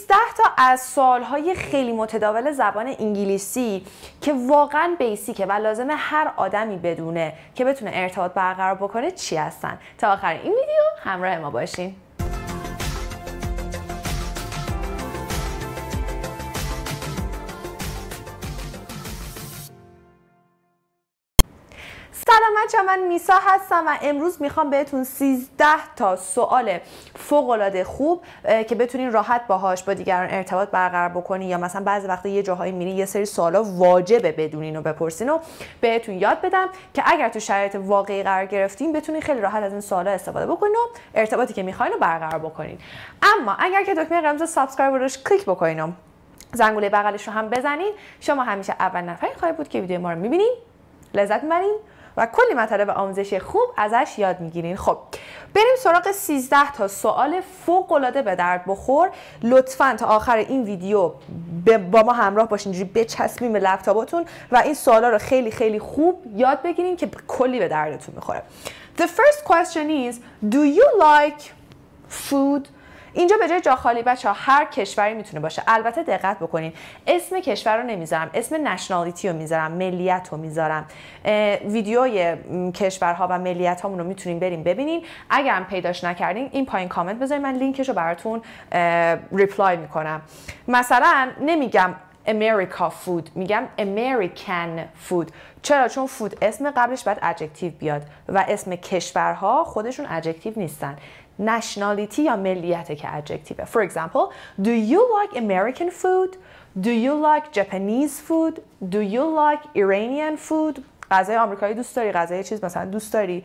13 تا از سوالهای خیلی متداول زبان انگلیسی که واقعا بیسیکه و لازمه هر آدمی بدونه که بتونه ارتباط برقرار بکنه چی هستن. تا آخر این ویدیو همراه ما باشین. سلام بچه‌ها، من میسا هستم و امروز میخوام بهتون 13 تا سوال فوق‌العاده خوب که بتونین راحت باهاش با دیگران ارتباط برقرار بکنین یا مثلا بعضی وقتا یه جاهایی میرین یه سری سوالا واجبه بدونین و بپرسین و بهتون یاد بدم که اگر تو شرایط واقعی قرار گرفتین بتونین خیلی راحت از این سوالا استفاده بکنین و ارتباطی که میخواین رو برقرار بکنین. اما اگر که دکمه قرمز سابسکرایب روش کلیک بکنین و زنگوله بغلش رو هم بزنین، شما همیشه اول نفری خواهید بود که ویدیو ما رو میبینین، لذت میبرین و کلی مطالب آموزشی خوب ازش یاد میگیرین. خب بریم سراغ 13 تا سوال فوق‌العاده به درد بخور. لطفاً تا آخر این ویدیو با ما همراه باشین، اینجوری بچسبین به لپتاپتون و این سوالا رو خیلی خیلی خوب یاد بگیرین که کلی به دردتون میخوره. The first question is, do you like food? اینجا به جای جا خالی بچه‌ها هر کشوری میتونه باشه. البته دقت بکنین، اسم کشور رو نمیذارم، اسم نشنالیتی رو میذارم، ملیت رو میذارم. ویدیوی کشورها و ملیت هامون رو میتونین بریم ببینین. اگر هم پیداش نکردین این پایین کامنت بذارین، من لینکش رو براتون ریپلای میکنم. مثلا نمیگم America food، میگم American food. چرا؟ چون فود اسم قبلش باید ادجکتیو بیاد و اسم کشورها خودشون ادجکتیو نیستن. nationality یا ملیت که adjective. For example, do you like American food? Do you like Japanese food? Do you like Iranian food? غذای آمریکایی دوست داری؟ غذای چیز مثلا دوست داری؟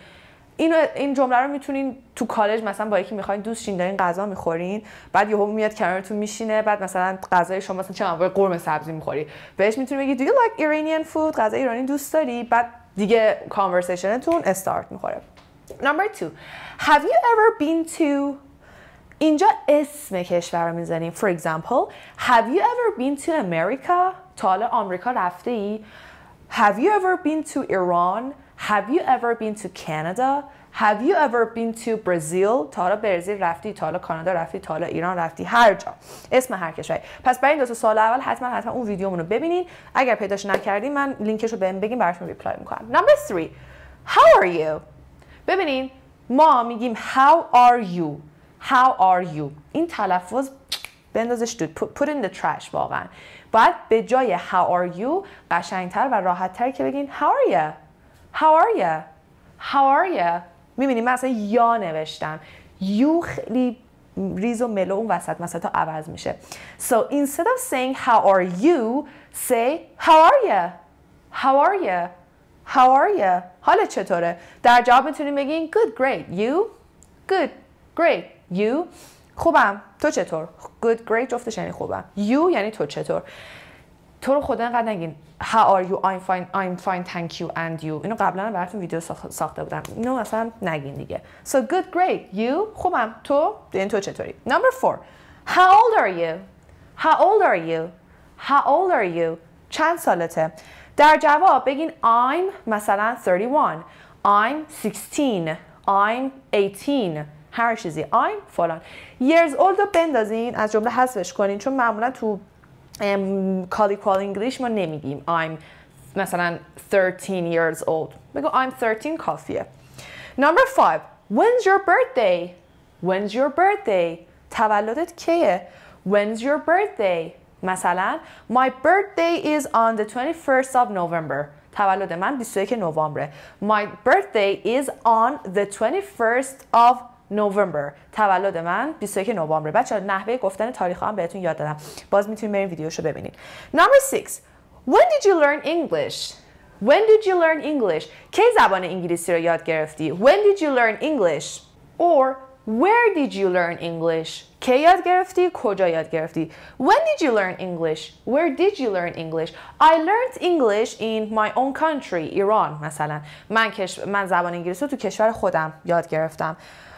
این جمله رو میتونین تو کالج مثلا با یکی میخواین دوست شین، دارین غذا میخورین، بعد یهو میاد کنارتون میشینه، بعد مثلا غذای شما مثلا چه انواع قرمه سبزی میخوری، بهش میتونی بگی do you like Iranian food؟ غذای ایرانی دوست داری؟ بعد دیگه کانورسیشنتون استارت میخوره. Number 2, have you ever been to؟ اینجا اسم کشور رو میزنیم. For example, have you ever been to America؟ تا حالا آمریکا رفته ای؟ Have you ever been to Iran؟ Have you ever been to Canada؟ Have you ever been to Brazil؟ تا حالا برزیل رفتی؟ تا حالا کانادا رفتی؟ تا حالا ایران رفتی؟ هر جا اسم هر کشوری. پس برای این دو تا سوال اول حتما اون ویدیومون رو ببینین. اگر پیداش نکردین من لینکش رو بهم بگین براتون ریپلای میکنم. Number 3, how are you؟ ببینین ما میگیم how are you. How are you این تلفظ بندازش دود، put in the trash. واقعا باید به جای how are you قشنگتر و راحتتر که بگین how are you. How are you. How are you. میبینیم من اصلا یا نوشتم، you خیلی ریز و ملو اون وسط ها عوض میشه. So instead of saying how are you, say how are you. How are you. How are you؟ حالت چطوره؟ در جواب میتونیم بگین good, great. You؟ Good, great. You؟ خوبم. تو چطور؟ Good, great جفتش یعنی خوبم. You یعنی تو چطور؟ تو رو خدا اینقدر نگین how are you, I'm fine, thank you and you. اینو قبلا براتون ویدیو ساخته بودم، اینو مثلا نگین دیگه. So good, great. You؟ خوبم. تو؟ یعنی تو چطوری؟ Number 4, how old are you? How old are you? How old are you؟ چند سالته؟ در جواب بگین I'm مثلا 31, I'm 16, I'm 18. هر چیزی I'm فلان. years old رو بندازین، از جمله حذفش کنین، چون معمولا تو کالیکوال انگلیش ما نمیگیم I'm مثلا 13 years old. بگو I'm 13 کافیه. Number 5, when's your birthday? When's your birthday؟ تولدت کیه؟ When's your birthday؟ مثلا my birthday is on the 21st of November. تولد من 21 نوامبره. My birthday is on the 21st of November. تولد من 21 نوامبره. بچه‌ها نحوه گفتن تاریخ هم بهتون یاد دادم، باز میتونید برین ویدیوشو ببینید. Number 6, when did you learn English? When did you learn English؟ کی زبان انگلیسی رو یاد گرفتی؟ When did you learn English? Or where did you learn English؟ کی یاد گرفتی؟ کجا یاد گرفتی؟ When did you learn English? Where did you learn English? I learned English in my own country, ایران مثلا. من زبان انگلیسی رو تو کشور خودم یاد گرفتم.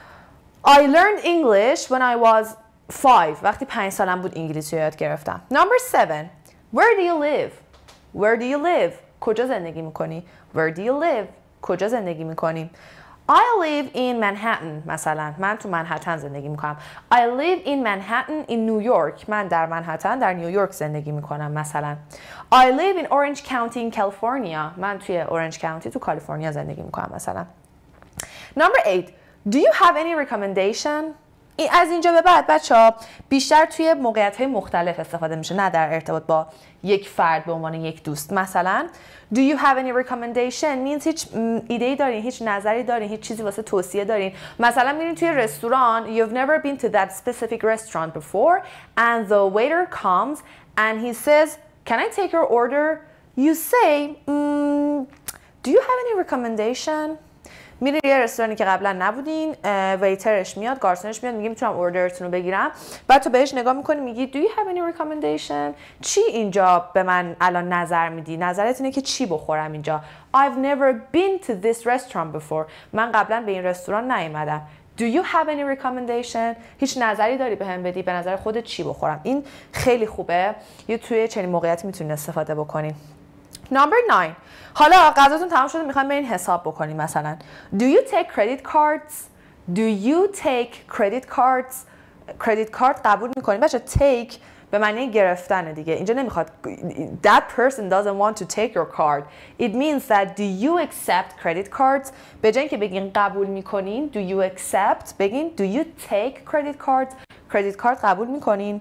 I learned English when I was 5. وقتی 5 سالم بود انگلیسی رو یاد گرفتم. Number 7, where do you live? Where do you live? کجا زندگی میکنی؟ Where do you live? کجا زندگی میکنی؟ I live in Manhattan مثلا من تو منهتن زندگی میکنم. I live in Manhattan in New York من در منهتن در نیویورک زندگی میکنم مثلا. I live in Orange County in California من توی اورنج کانتی تو کالیفرنیا زندگی میکنم مثلا. Number 8. Do you have any recommendation؟ از اینجا به بعد بچه‌ها بیشتر توی موقعیت‌های مختلف استفاده میشه، نه در ارتباط با یک فرد به عنوان یک دوست. مثلا Do you have any recommendation means هیچ ایده‌ای دارین، هیچ نظری دارین، هیچ چیزی واسه توصیه دارین. مثلا میرین توی رستوران You've never been to that specific restaurant before and the waiter comes and he says Can I take your order? You say Do you have any recommendation؟ میرین یه رستورانی که قبلا نبودین، ویترش میاد، گارسونش میاد، میگه میتونم اوردرتون رو بگیرم. بعد تو بهش نگاه میکنی میگی Do you have any recommendation؟ چی اینجا به من الان نظر میدی؟ نظرت اینه که چی بخورم اینجا؟ I've never been to this restaurant before. من قبلا به این رستوران نیومدم. Do you have any recommendation؟ هیچ نظری داری بهم بدی؟ به نظر خودت چی بخورم؟ این خیلی خوبه. یه توی چنین موقعیتی میتونین استفاده بکنین. Number 9. حالا غذاتون تمام شده میخوایم برین حساب بکنیم مثلا. Do you take credit cards? Do you take credit cards? credit card قبول میکنیم بچه. take به معنی گرفتن دیگه. اینجا نمیخواد that person doesn't want to take your card. It means that do you accept credit cards؟ به جای اینکه بگین قبول میکنین do you accept بگین do you take credit cards؟ credit card قبول میکنین؟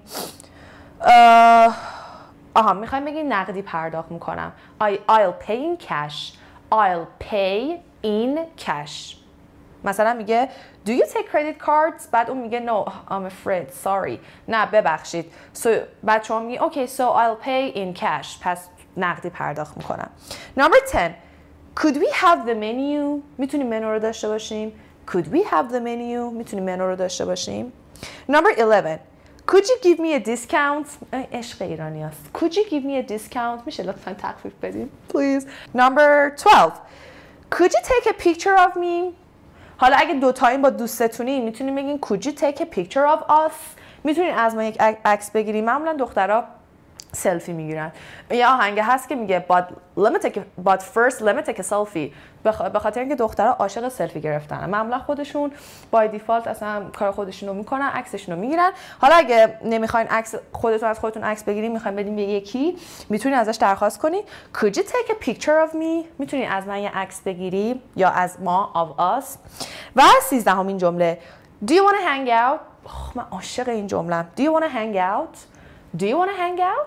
میخوایم بگیم نقدی پرداخت میکنم. I'll pay in cash. I'll pay in cash. مثلا میگه Do you take credit cards؟ بعد اون میگه No, I'm afraid, sorry. نه ببخشید. بعد شما میگه Okay, so I'll pay in cash. پس نقدی پرداخت میکنم. Number 10. Could we have the menu؟ میتونیم منو رو داشته باشیم. Could we have the menu؟ میتونیم منو رو داشته باشیم. Number 11. Could you give me a discount؟ عشق ایرانی هست. Could you give me a discount؟ میشه لطفاً تخفیف بدین؟ Please. Number 12. Could you take a picture of me؟ حالا اگه دوتایین با دوستتونین میتونین بگین Could you take a picture of us؟ میتونین از ما یک عکس بگیرین. معمولا دخترها سلفی میگیرن. یه آهنگ هست که میگه but first let me take a selfie. به خاطر اینکه دخترها عاشق سلفی گرفتن. معمولا خودشون بای دیفالت اصلا کار خودشون رو میکنن، عکسشون رو میگیرن. حالا اگه نمیخواین عکس خودتون عکس بگیرین، میخواین بدین به یکی، میتونین ازش درخواست کنین Could you take a picture of me؟ میتونین از من یه عکس بگیری یا از ما of us. و 13مین جمله Do you want to hang out؟ من عاشق این جمله‌ام. Do you want to hang out؟ Do you want to hang out؟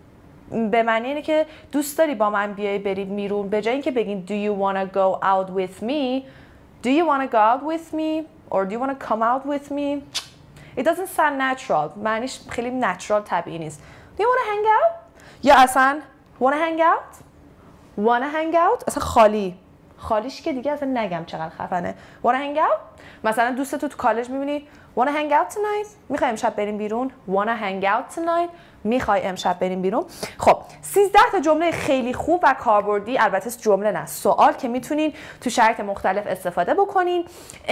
به معنی اینه که دوست داری با من بیای بریم بیرون. به جای اینکه بگین Do you want to go out with me؟ Do you want to go out with me؟ Or do you want to come out with me؟ It doesn't sound natural. معنیش خیلی natural طبیعی نیست. Do you want to hang out؟ یا اصلا Want to hang out؟ Want to hang out؟ اصلا خالیش که دیگه اصلا نگم چقدر خفنه. Want to hang out؟ مثلا دوستتو تو کالج میبینی Want to hang out tonight؟ میخوای امشب بریم بیرون؟ Want to hang out tonight؟ میخوای امشب بریم بیرون؟ خب 13 تا جمله خیلی خوب و کاربردی، البته جمله نه، سوال که میتونین تو شرایط مختلف استفاده بکنین.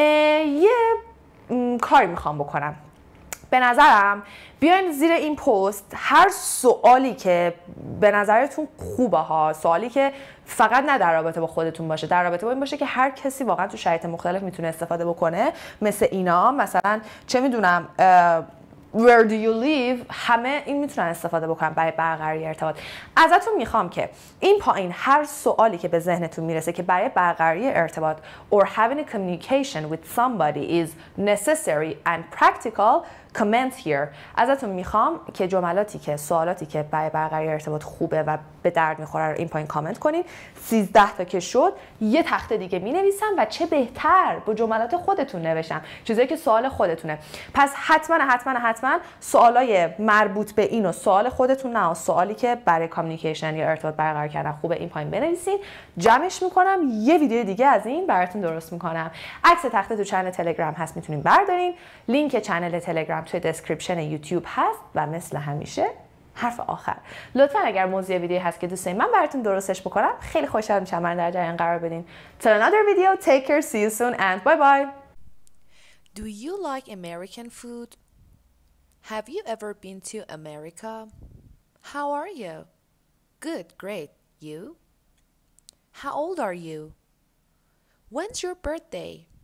یه کاری میخوام بکنم. به نظرم بیاین زیر این پست هر سوالی که به نظرتون خوبه ها، سوالی که فقط نه در رابطه با خودتون باشه، در رابطه با این باشه که هر کسی واقعا تو شرایط مختلف میتونه استفاده بکنه، مثل اینا، مثلا چه میدونم Where do you live؟ همه این میتونن استفاده بکنن برای برقراری ارتباط. ازتون میخوام که این پایین هر سوالی که به ذهنتون میرسه که برای برقراری ارتباط or having a communication with somebody is necessary and practical comment here. ازتون میخوام که جملاتی که سوالاتی که برای برقراری ارتباط خوبه و به درد میخوره رو این پایین کامنت کنین. 13 تا که شد یه تخته دیگه مینویسم و چه بهتر با جملات خودتون نوشتم، چیزایی که سوال خودتونه. پس حتما سوالای مربوط به این و سوال خودتون، نه سوالی که برای کامیونیکیشن یا ارتباط برقرار کردن خوبه، این پایین بنویسین. جمعش میکنم، یه ویدیو دیگه از این براتون درست میکنم. عکس تخته تو چنل تلگرام هست، میتونین بردارین. لینک چنل تلگرام توی دسکریپشن یوتیوب هست. و مثل همیشه حرف آخر، لطفا اگر موضوع ویدیو هست که دوست دارین من براتون درستش بکنم، خیلی خوشحال میشم من در جریان قرار بدین. Till another video, take care, see you soon and bye bye. Do you like American food? Have you ever been to America? How are you? Good, great. You? How old are you? When's your birthday?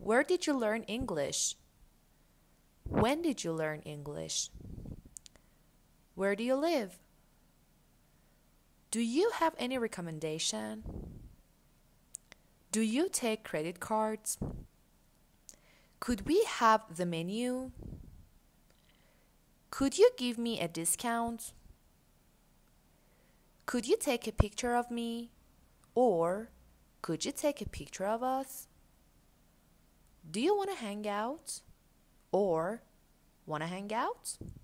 Where did you learn English? When did you learn English? Where do you live? Do you have any recommendation? Do you take credit cards? Could we have the menu? Could you give me a discount? Could you take a picture of me? Or could you take a picture of us? Do you want to hang out? Or want to hang out?